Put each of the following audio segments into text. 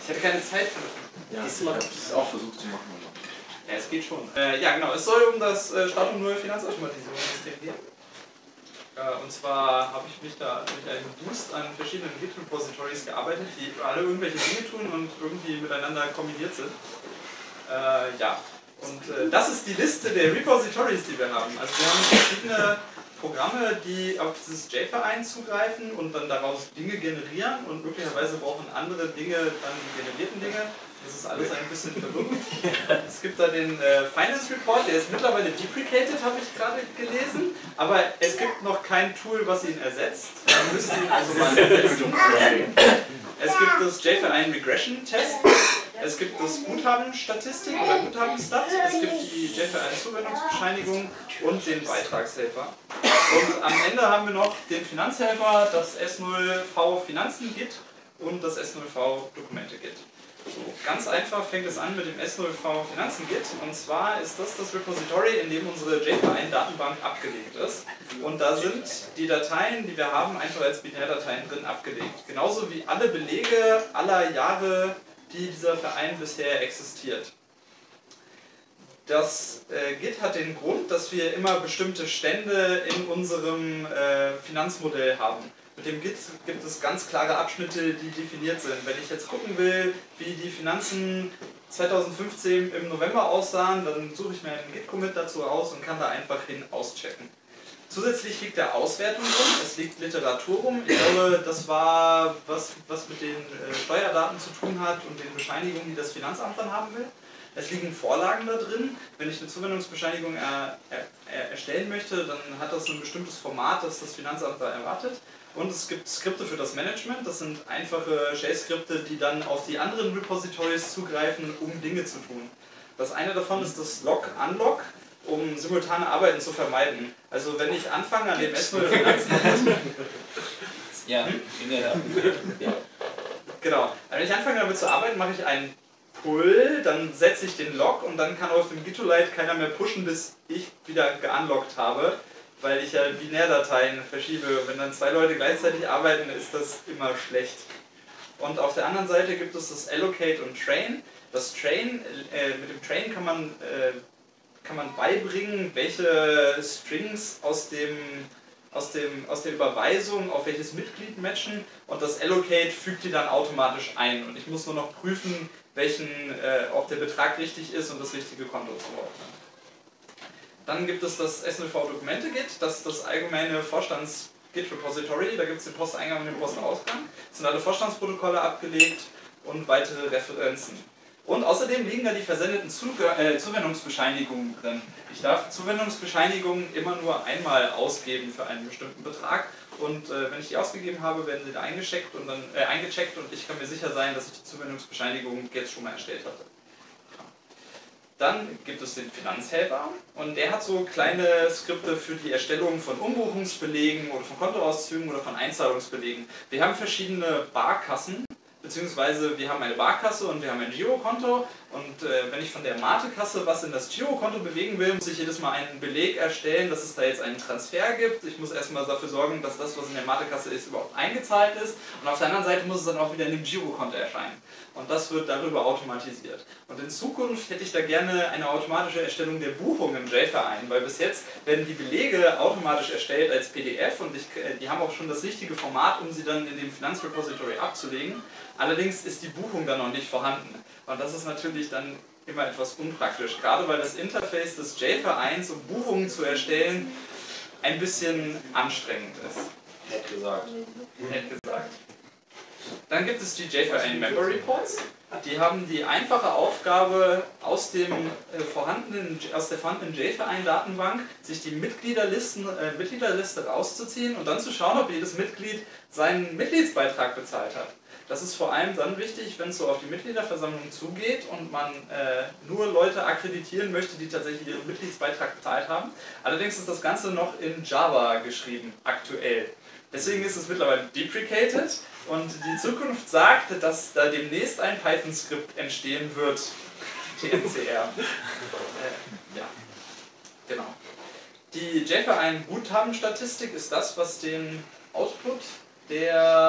hatte keine Zeit. Ja, ich habe es auch versucht zu machen. Ja, es geht schon. Ja, genau. Es soll um das Start- und neue Finanzautomatisierungssystem gehen. Und zwar habe ich mich da mit einem Boost an verschiedenen Git-Repositories gearbeitet, die alle irgendwelche Dinge tun und irgendwie miteinander kombiniert sind. Ja, und das ist die Liste der Repositories, die wir haben. Also wir haben verschiedene Programme, die auf dieses J-Verein zugreifen und dann daraus Dinge generieren und möglicherweise brauchen andere Dinge dann die generierten Dinge. Das ist alles ein bisschen verwirrend. Es gibt da den Finance Report, der ist mittlerweile deprecated, habe ich gerade gelesen, aber es gibt noch kein Tool, was ihn ersetzt. Man müsste ihn also mal ersetzen. Es gibt das J-Verein Regression Test, es gibt das Guthabenstatistik oder Guthabenstat, es gibt die J-Verein Zuwendungsbescheinigung und den Beitragshelfer. Und am Ende haben wir noch den Finanzhelfer, das S0V Finanzen Git und das S0V Dokumente Git. So, ganz einfach fängt es an mit dem S0V Finanzen Git, und zwar ist das Repository, in dem unsere J-Verein Datenbank abgelegt ist, und da sind die Dateien, die wir haben, einfach als Binärdateien drin abgelegt, genauso wie alle Belege aller Jahre, die dieser Verein bisher existiert. Das Git hat den Grund, dass wir immer bestimmte Stände in unserem Finanzmodell haben. Mit dem Git gibt es ganz klare Abschnitte, die definiert sind. Wenn ich jetzt gucken will, wie die Finanzen 2015 im November aussahen, dann suche ich mir einen Git-Commit dazu aus und kann da einfach hin auschecken. Zusätzlich liegt der Auswertung rum, es liegt Literatur rum. Ich glaube, das war was mit den Steuerdaten zu tun hat und den Bescheinigungen, die das Finanzamt dann haben will. Es liegen Vorlagen da drin. Wenn ich eine Zuwendungsbescheinigung erstellen möchte, dann hat das ein bestimmtes Format, das das Finanzamt da erwartet. Und es gibt Skripte für das Management, das sind einfache Shell-Skripte, die dann auf die anderen Repositories zugreifen, um Dinge zu tun. Das eine davon ist das Log-Unlock, um simultane Arbeiten zu vermeiden. Also wenn ich anfange an dem S0 Finanzen... Ja, Genau. Wenn ich anfange damit zu arbeiten, mache ich einen Pull, dann setze ich den Log und dann kann auf dem Gitolite keiner mehr pushen, bis ich wieder geunlockt habe, weil ich ja Binärdateien verschiebe. Wenn dann zwei Leute gleichzeitig arbeiten, ist das immer schlecht. Und auf der anderen Seite gibt es das Allocate und Train. Das Train, mit dem Train kann man beibringen, welche Strings aus der Überweisung auf welches Mitglied matchen, und das Allocate fügt die dann automatisch ein. Und ich muss nur noch prüfen, ob der Betrag richtig ist und das richtige Konto zuordnen. Dann gibt es das S0V Dokumente Git, das ist das allgemeine Vorstands-Git-Repository, da gibt es den Posteingang und den Postausgang. Es sind alle Vorstandsprotokolle abgelegt und weitere Referenzen. Und außerdem liegen da die versendeten Zuwendungsbescheinigungen drin. Ich darf Zuwendungsbescheinigungen immer nur einmal ausgeben für einen bestimmten Betrag, und wenn ich die ausgegeben habe, werden sie da eingecheckt und ich kann mir sicher sein, dass ich die Zuwendungsbescheinigung jetzt schon mal erstellt hatte. Dann gibt es den Finanzhelfer, und der hat so kleine Skripte für die Erstellung von Umbuchungsbelegen oder von Kontoauszügen oder von Einzahlungsbelegen. Wir haben verschiedene Barkassen, beziehungsweise wir haben eine Barkasse und wir haben ein Girokonto, und wenn ich von der Mate-Kasse was in das Girokonto bewegen will, muss ich jedes Mal einen Beleg erstellen, dass es da jetzt einen Transfer gibt. Ich muss erstmal dafür sorgen, dass das, was in der Mate-Kasse ist, überhaupt eingezahlt ist, und auf der anderen Seite muss es dann auch wieder in dem Girokonto erscheinen. Und das wird darüber automatisiert. Und in Zukunft hätte ich da gerne eine automatische Erstellung der Buchung im J-Verein, weil bis jetzt werden die Belege automatisch erstellt als PDF, und die haben auch schon das richtige Format, um sie dann in dem Finanzrepository abzulegen. Allerdings ist die Buchung dann noch nicht vorhanden. Und das ist natürlich dann immer etwas unpraktisch, gerade weil das Interface des J-Vereins, um Buchungen zu erstellen, ein bisschen anstrengend ist. Nett gesagt. Nett gesagt. Dann gibt es die J-Verein Member Reports. Die haben die einfache Aufgabe, aus der vorhandenen J-Verein-Datenbank sich die Mitgliederliste rauszuziehen und dann zu schauen, ob jedes Mitglied seinen Mitgliedsbeitrag bezahlt hat. Das ist vor allem dann wichtig, wenn es so auf die Mitgliederversammlung zugeht und man nur Leute akkreditieren möchte, die tatsächlich ihren Mitgliedsbeitrag bezahlt haben. Allerdings ist das Ganze noch in Java geschrieben, aktuell. Deswegen ist es mittlerweile deprecated, und die Zukunft sagt, dass da demnächst ein Python-Skript entstehen wird. TNCR. Ja, genau. Die J-Verein Guthabenstatistik ist das, was den Output der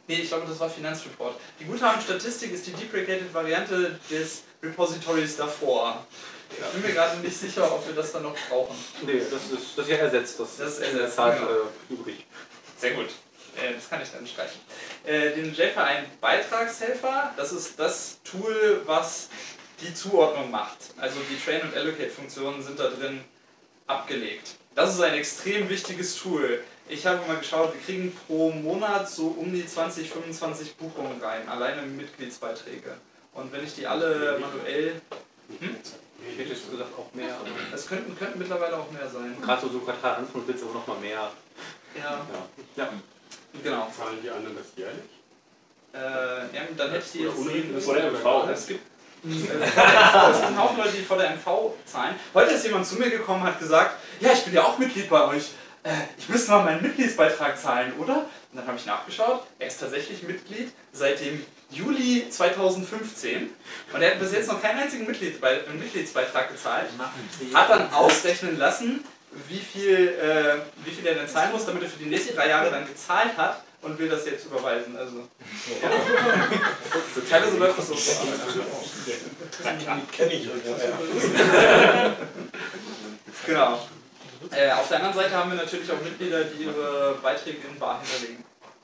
Nee, ich glaube, das war Finanzreport. Die Guthabenstatistik ist die deprecated Variante des Repositories davor. Ich bin mir gerade nicht sicher, ob wir das dann noch brauchen. Nee, das ist ja ersetzt. Das ist ersetzt, übrig. Sehr gut. Das kann ich dann streichen. Den JVM-Beitragshelfer, das ist das Tool, was die Zuordnung macht. Also die Train- und Allocate-Funktionen sind da drin abgelegt. Das ist ein extrem wichtiges Tool. Ich habe mal geschaut, wir kriegen pro Monat so um die 20, 25 Buchungen rein, alleine Mitgliedsbeiträge. Und wenn ich die alle manuell... Ich hätte jetzt gesagt auch mehr. Es könnten mittlerweile auch mehr sein. Gerade so Quartalanfang wird es aber noch mal mehr. Ja. Genau. Zahlen die anderen das jährlich? Ja, dann hätte ich die jetzt sehen müssen. Vor der MV. Es gibt einen Haufen Leute, die vor der MV zahlen. Heute ist jemand zu mir gekommen und hat gesagt, ja, ich bin ja auch Mitglied bei euch. Ich müsste mal meinen Mitgliedsbeitrag zahlen, oder? Und dann habe ich nachgeschaut, er ist tatsächlich Mitglied seit dem Juli 2015 und er hat bis jetzt noch keinen einzigen Mitgliedsbeitrag gezahlt. Hat dann ausrechnen lassen, wie viel er denn zahlen muss, damit er für die nächsten 3 Jahre dann gezahlt hat und will das jetzt überweisen. Also, ja. Teilweise läuft das so. Kenne ich. Genau. Auf der anderen Seite haben wir natürlich auch Mitglieder, die ihre Beiträge in bar hinterlegen.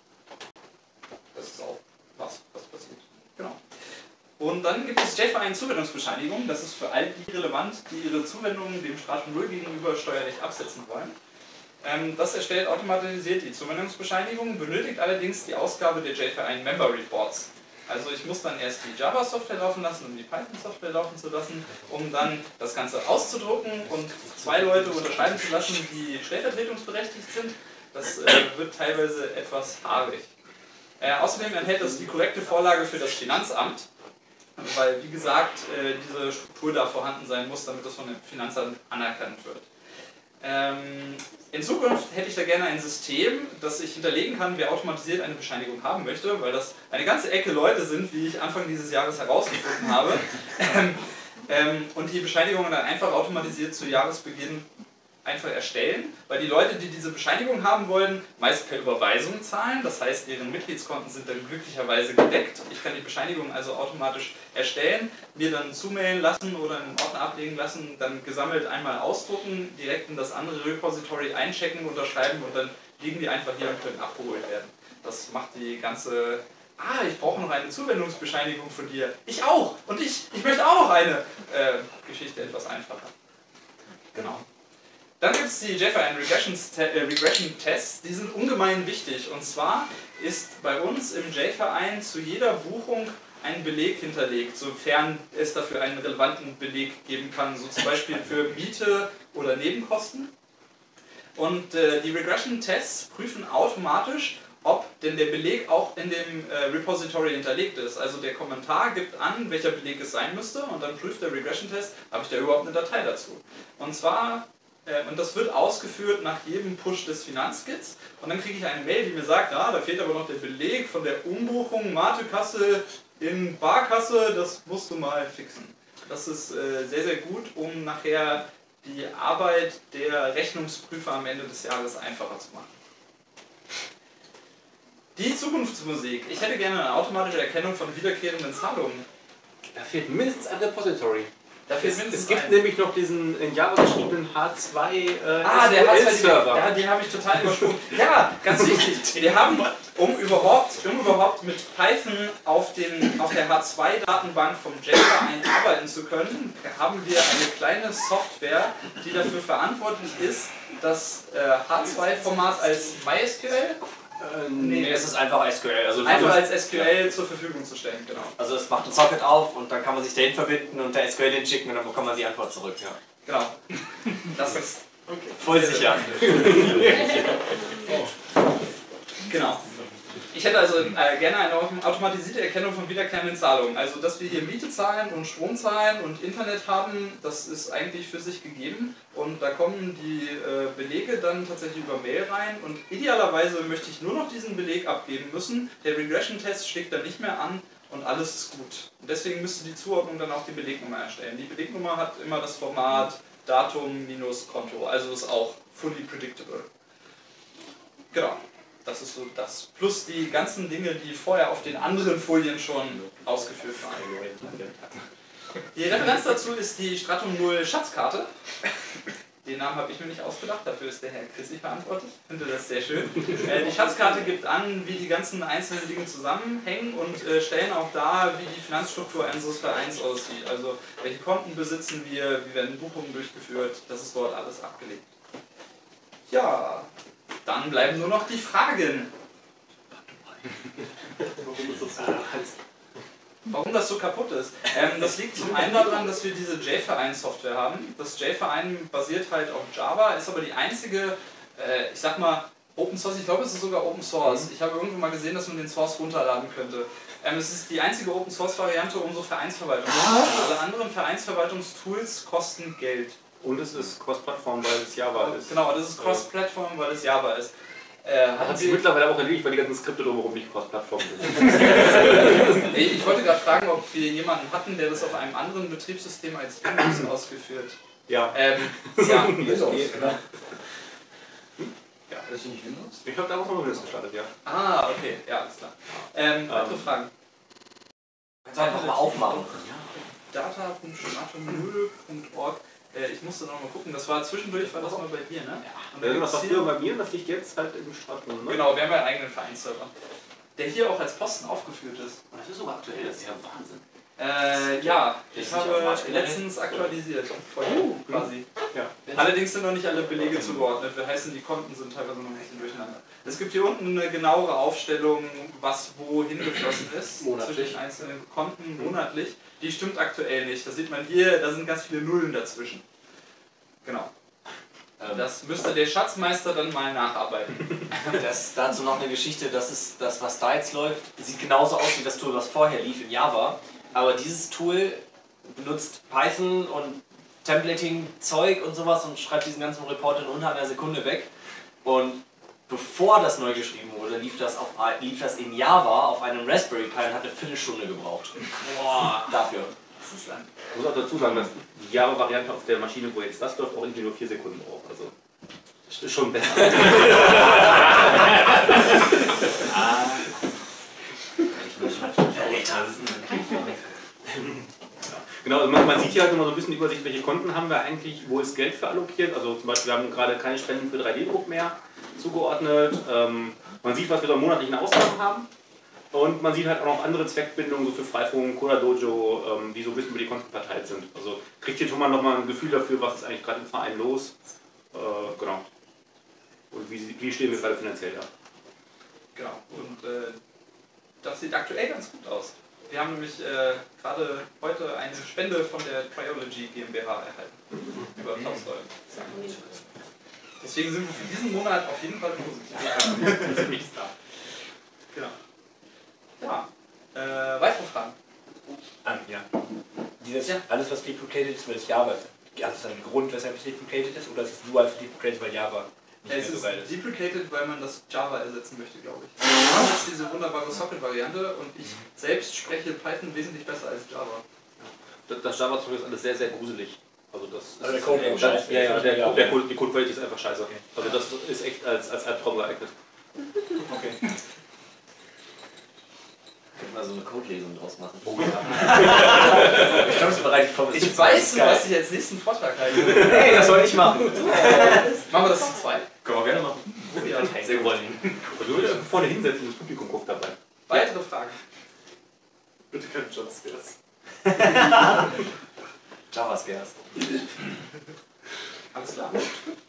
Das ist auch was passiert. Genau. Und dann gibt es JVM-Zuwendungsbescheinigung. Das ist für all die relevant, die ihre Zuwendungen dem Stratum 0 gegenüber steuerlich absetzen wollen. Das erstellt automatisiert die Zuwendungsbescheinigung, benötigt allerdings die Ausgabe der JVM Member Reports. Also ich muss dann erst die Java-Software laufen lassen, um die Python-Software laufen zu lassen, um dann das Ganze auszudrucken und 2 Leute unterschreiben zu lassen, die stellvertretungsberechtigt sind. Das wird teilweise etwas haarig. Außerdem enthält das die korrekte Vorlage für das Finanzamt, weil, wie gesagt, diese Struktur da vorhanden sein muss, damit das von dem Finanzamt anerkannt wird. In Zukunft hätte ich da gerne ein System, das ich hinterlegen kann, wer automatisiert eine Bescheinigung haben möchte, weil das eine ganze Ecke Leute sind, wie ich Anfang dieses Jahres herausgefunden habe. Und die Bescheinigungen dann einfach automatisiert zu Jahresbeginn einfach erstellen, weil die Leute, die diese Bescheinigung haben wollen, meist per Überweisung zahlen, das heißt, deren Mitgliedskonten sind dann glücklicherweise gedeckt. Ich kann die Bescheinigung also automatisch erstellen, mir dann zumailen lassen oder in einen Ordner ablegen lassen, dann gesammelt einmal ausdrucken, direkt in das andere Repository einchecken, unterschreiben und dann liegen die einfach hier und können abgeholt werden. Das macht die ganze... ich brauche noch eine Zuwendungsbescheinigung von dir. Ich auch! Und ich möchte auch noch eine! Geschichte etwas einfacher. Genau. Dann gibt es die JVM Regression Tests, die sind ungemein wichtig. Und zwar ist bei uns im JVM zu jeder Buchung ein Beleg hinterlegt, sofern es dafür einen relevanten Beleg geben kann, so zum Beispiel für Miete oder Nebenkosten. Und die Regression Tests prüfen automatisch, ob denn der Beleg auch in dem Repository hinterlegt ist. Also der Kommentar gibt an, welcher Beleg es sein müsste und dann prüft der Regression Test, habe ich da überhaupt eine Datei dazu. Und zwar... Und das wird ausgeführt nach jedem Push des Finanzkits und dann kriege ich eine Mail, die mir sagt, da fehlt aber noch der Beleg von der Umbuchung Matekasse in Barkasse, das musst du mal fixen. Das ist sehr, sehr gut, um nachher die Arbeit der Rechnungsprüfer am Ende des Jahres einfacher zu machen. Die Zukunftsmusik. Ich hätte gerne eine automatische Erkennung von wiederkehrenden Zahlungen. Da fehlt mindestens ein Repository. Es gibt nämlich noch diesen in Java geschriebenen H2 der H2-Server. Ja, den habe ich total übersprungen. Ja, ganz wichtig. Wir haben, um überhaupt mit Python auf der H2-Datenbank vom JVM arbeiten zu können, haben wir eine kleine Software, die dafür verantwortlich ist, das H2-Format als MySQL Nee, es ist einfach SQL. Also einfach als SQL zur Verfügung zu stellen, genau. Also es macht ein Socket auf und dann kann man sich dahin verbinden und der SQL den schicken und dann bekommt man die Antwort zurück. Ja. Genau. Das ist voll sicher. Genau. Ich hätte also gerne eine automatisierte Erkennung von wiederkehrenden Zahlungen. Also, dass wir hier Miete zahlen und Strom zahlen und Internet haben, das ist eigentlich für sich gegeben. Und da kommen die Belege dann tatsächlich über Mail rein. Und idealerweise möchte ich nur noch diesen Beleg abgeben müssen. Der Regression-Test schlägt dann nicht mehr an und alles ist gut. Und deswegen müsste die Zuordnung dann auch die Belegnummer erstellen. Die Belegnummer hat immer das Format Datum minus Konto. Also ist auch fully predictable. Genau. das ist so das. Plus die ganzen Dinge, die vorher auf den anderen Folien schon ausgeführt waren. Die Referenz dazu ist die Stratum 0 Schatzkarte. Den Namen habe ich mir nicht ausgedacht, dafür ist der Herr Chrissy verantwortlich. Ich finde das sehr schön. Die Schatzkarte gibt an, wie die ganzen einzelnen Dinge zusammenhängen und stellen auch dar, wie die Finanzstruktur unseres Vereins aussieht. Also welche Konten besitzen wir, wie werden Buchungen durchgeführt, das ist dort alles abgelegt. Ja, dann bleiben nur noch die Fragen. Warum das so kaputt ist? Das liegt zum einen daran, dass wir diese JVerein-Software haben. Das JVerein basiert halt auf Java, ist aber die einzige, ich sag mal, Open Source, ich glaube es ist sogar Open Source. Ich habe irgendwo mal gesehen, dass man den Source runterladen könnte. Es ist die einzige Open Source Variante unsere Vereinsverwaltung. Alle anderen Vereinsverwaltungstools kosten Geld. Und es ist Cross-Plattform, weil es Java ist. Genau, das ist Cross-Plattform, weil es Java ist. Hat sich mittlerweile auch erledigt, weil die ganzen Skripte drumherum nicht Cross-Plattform sind. Ich wollte gerade fragen, ob wir jemanden hatten, der das auf einem anderen Betriebssystem als Windows ausgeführt. Ja. Ja. Windows, genau. Ja. Das ist nicht Windows? Ich habe da auch noch Windows gestartet, ja. Ah, okay, ja, alles klar. Weitere Fragen? Kannst du einfach mal aufmachen. data.stratum0.org. Ich musste noch mal gucken, das war zwischendurch, war das mal bei dir, ne? Ja. Das war früher bei mir und das liegt jetzt halt im Stratum, ne? Genau, wir haben ja einen eigenen Vereinsserver, der hier auch als Posten aufgeführt ist. Das ist sogar aktuell, das ist ja Wahnsinn. Ja, ich habe letztens aktualisiert, vorhin quasi. Ja. Allerdings sind noch nicht alle Belege zugeordnet, wir heißen, die Konten sind teilweise noch ein bisschen durcheinander. Es gibt hier unten eine genauere Aufstellung, was wohin geflossen ist, zwischen einzelnen Konten monatlich. Die stimmt aktuell nicht, das sieht man hier, da sind ganz viele Nullen dazwischen. Genau. Das müsste der Schatzmeister dann mal nacharbeiten. Dazu noch eine Geschichte, das ist das, was da jetzt läuft, sieht genauso aus wie das Tool, was vorher lief in Java. Aber dieses Tool benutzt Python und Templating-Zeug und sowas und schreibt diesen ganzen Report in unter einer Sekunde weg. Und bevor das neu geschrieben wurde, lief das in Java auf einem Raspberry Pi und hat eine Viertelstunde gebraucht. Boah, dafür. Das ist dann. Ich muss auch dazu sagen, dass die Java-Variante auf der Maschine, wo jetzt das läuft, auch irgendwie nur 4 Sekunden braucht. Also, das ist schon besser. Genau, also man sieht hier halt immer so ein bisschen Übersicht, welche Konten haben wir eigentlich, wo ist Geld für allokiert. Also zum Beispiel, wir haben gerade keine Spenden für 3D-Druck mehr zugeordnet. Man sieht, was wir so monatlichen Ausgaben haben. Und man sieht halt auch noch andere Zweckbindungen, so für Freifunk, Coda Dojo, die so ein bisschen über die Konten verteilt sind. Also kriegt hier schon mal nochmal ein Gefühl dafür, was ist eigentlich gerade im Verein los. Genau. Und wie stehen wir gerade finanziell da. Genau. Und das sieht aktuell ganz gut aus. Wir haben nämlich gerade heute eine Spende von der Triology GmbH erhalten. Über 1.000 €. Deswegen sind wir für diesen Monat auf jeden Fall positiv. Genau. Ja. Weitere Fragen? Ja. Alles, was deprecated ist, weil es Java ist, hat es einen Grund, weshalb es deprecated ist, oder ist es nur als deprecated, weil Java nicht Es mehr so ist geil ist? deprecated, weil man das Java ersetzen möchte, glaube ich. Wir haben jetzt diese wunderbare Socket-Variante und ich selbst spreche Python wesentlich besser als Java. Das Java-Zeug ist alles sehr, sehr gruselig. Also das Also der Code ist scheiße. die Codequalität ist einfach scheiße. Okay. Also das ist echt als Albtraum geeignet. Okay. Können wir so eine Codelesung draus machen. Oh ja. Ich glaube, es bereitet vor. Ich weiß, was ich als nächsten Vortrag halte. Hey, das soll ich machen. Machen wir das zu zweit. Können wir gerne machen. Ja. Sehr gut. Ich würde vorne hinsetzen und das Publikum guckt dabei. Weitere Fragen? Bitte kein Jumpscares. JavaScares. Alles klar.